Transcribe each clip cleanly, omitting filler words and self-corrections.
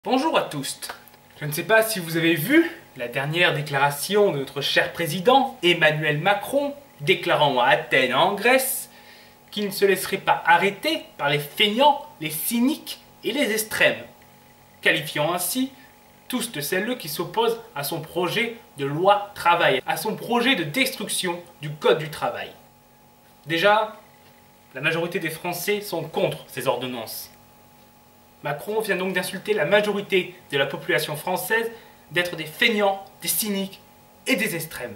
Bonjour à tous. Je ne sais pas si vous avez vu la dernière déclaration de notre cher président Emmanuel Macron déclarant à Athènes en Grèce qu'il ne se laisserait pas arrêter par les feignants, les cyniques et les extrêmes, qualifiant ainsi tous de celles qui s'opposent à son projet de loi travail, à son projet de destruction du code du travail. Déjà, la majorité des Français sont contre ces ordonnances. Macron vient donc d'insulter la majorité de la population française d'être des feignants, des cyniques et des extrêmes.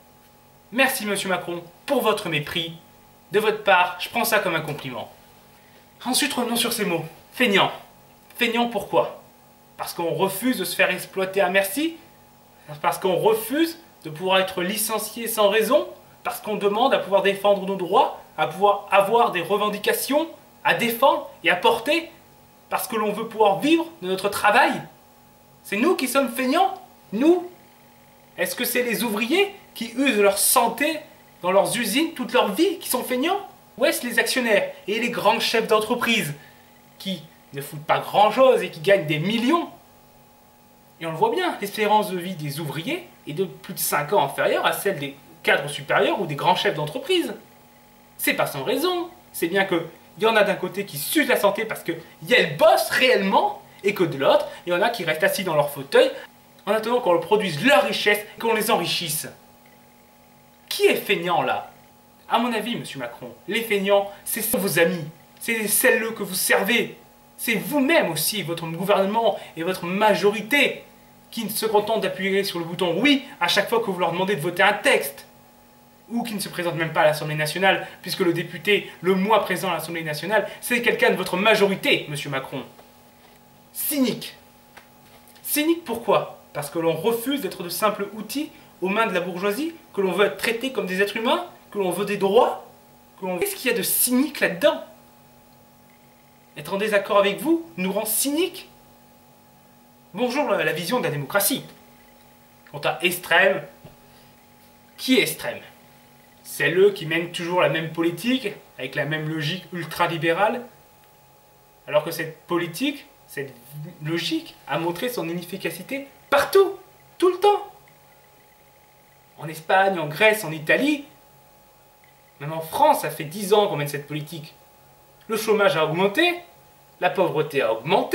Merci Monsieur Macron pour votre mépris. De votre part, je prends ça comme un compliment. Ensuite, revenons sur ces mots. Feignant. Feignant pourquoi? Parce qu'on refuse de se faire exploiter à merci? Parce qu'on refuse de pouvoir être licencié sans raison? Parce qu'on demande à pouvoir défendre nos droits? À pouvoir avoir des revendications à défendre et à porter? Parce que l'on veut pouvoir vivre de notre travail? C'est nous qui sommes feignants? Nous? Est-ce que c'est les ouvriers qui usent leur santé dans leurs usines toute leur vie qui sont feignants? Ou est-ce les actionnaires et les grands chefs d'entreprise qui ne foutent pas grand-chose et qui gagnent des millions? Et on le voit bien, l'espérance de vie des ouvriers est de plus de 5 ans inférieure à celle des cadres supérieurs ou des grands chefs d'entreprise. C'est pas sans raison. C'est bien que il y en a d'un côté qui s'usent la santé parce qu'ils bossent réellement, et que de l'autre, il y en a qui restent assis dans leur fauteuil en attendant qu'on produise leur richesse et qu'on les enrichisse. Qui est feignant là? À mon avis, Monsieur Macron, les feignants, c'est vos amis, c'est celles que vous servez, c'est vous-même aussi, votre gouvernement et votre majorité, qui ne se contentent d'appuyer sur le bouton oui à chaque fois que vous leur demandez de voter un texte. Ou qui ne se présente même pas à l'Assemblée nationale, puisque le député, le mois présent à l'Assemblée nationale, c'est quelqu'un de votre majorité, Monsieur Macron. Cynique. Cynique pourquoi? Parce que l'on refuse d'être de simples outils aux mains de la bourgeoisie, que l'on veut être traité comme des êtres humains, que l'on veut des droits. Qu'est-ce qu'il y a de cynique là-dedans? Être en désaccord avec vous nous rend cyniques? Bonjour la vision de la démocratie. Quant à extrême, qui est extrême? Celles qui mènent toujours la même politique, avec la même logique ultralibérale, alors que cette politique, cette logique, a montré son inefficacité partout, tout le temps. En Espagne, en Grèce, en Italie, même en France, ça fait 10 ans qu'on mène cette politique. Le chômage a augmenté, la pauvreté a augmenté.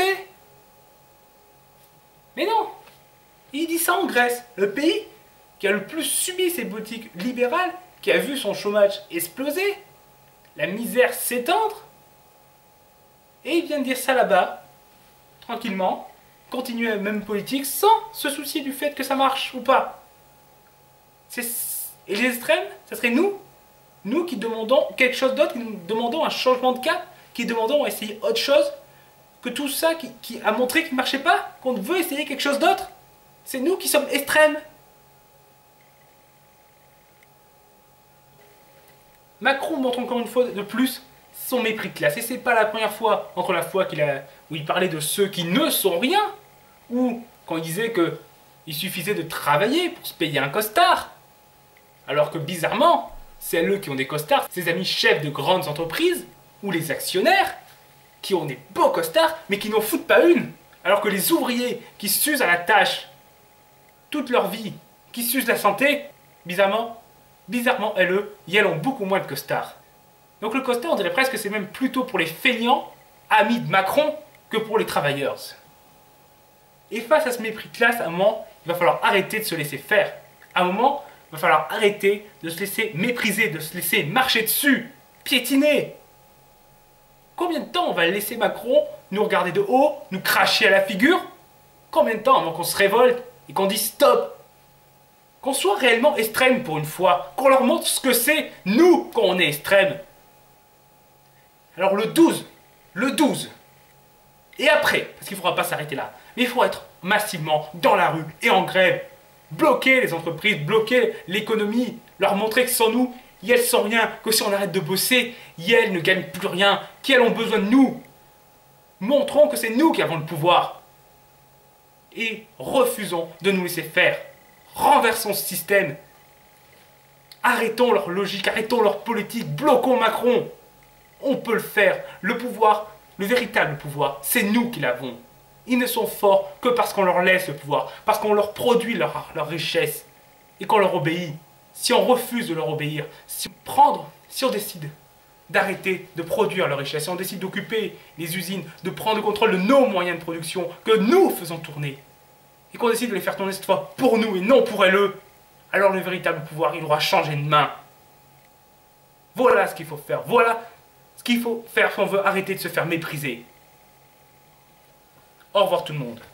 Mais non, il dit ça en Grèce, le pays qui a le plus subi ces politiques libérales, qui a vu son chômage exploser, la misère s'étendre, et il vient de dire ça là-bas, tranquillement, continuer la même politique sans se soucier du fait que ça marche ou pas. Et les extrêmes, ça serait nous qui demandons quelque chose d'autre, qui nous demandons un changement de cap, qui demandons à essayer autre chose que tout ça qui a montré qu'il ne marchait pas, qu'on veut essayer quelque chose d'autre. C'est nous qui sommes extrêmes. Macron montre encore une fois de plus son mépris de classe. Et c'est pas la première fois, entre la fois où il parlait de ceux qui ne sont rien, ou quand il disait qu'il suffisait de travailler pour se payer un costard. Alors que bizarrement, c'est eux qui ont des costards, ses amis chefs de grandes entreprises, ou les actionnaires, qui ont des beaux costards, mais qui n'en foutent pas une. Alors que les ouvriers qui s'usent à la tâche toute leur vie, qui s'usent la santé, bizarrement, elles ont beaucoup moins de costards. Donc le costard, on dirait presque que c'est même plutôt pour les feignants, amis de Macron, que pour les travailleurs. Et face à ce mépris de classe, à un moment, il va falloir arrêter de se laisser faire. À un moment, il va falloir arrêter de se laisser mépriser, de se laisser marcher dessus, piétiner. Combien de temps on va laisser Macron nous regarder de haut, nous cracher à la figure? Combien de temps avant qu'on se révolte et qu'on dise stop? Qu'on soit réellement extrême pour une fois, qu'on leur montre ce que c'est, nous, quand on est extrême. Alors le 12, et après, parce qu'il ne faudra pas s'arrêter là, mais il faut être massivement dans la rue et en grève, bloquer les entreprises, bloquer l'économie, leur montrer que sans nous, elles sont rien, que si on arrête de bosser, elles ne gagnent plus rien, qu'elles ont besoin de nous. Montrons que c'est nous qui avons le pouvoir. Et refusons de nous laisser faire. Renversons ce système. Arrêtons leur logique, arrêtons leur politique, bloquons Macron. On peut le faire. Le pouvoir, le véritable pouvoir, c'est nous qui l'avons. Ils ne sont forts que parce qu'on leur laisse le pouvoir, parce qu'on leur produit leur richesse et qu'on leur obéit. Si on refuse de leur obéir, si on décide d'arrêter de produire leur richesse, si on décide d'occuper les usines, de prendre le contrôle de nos moyens de production que nous faisons tourner, et qu'on décide de les faire tourner cette fois pour nous et non pour eux, alors le véritable pouvoir, il aura changé de main. Voilà ce qu'il faut faire. Voilà ce qu'il faut faire si on veut arrêter de se faire mépriser. Au revoir tout le monde.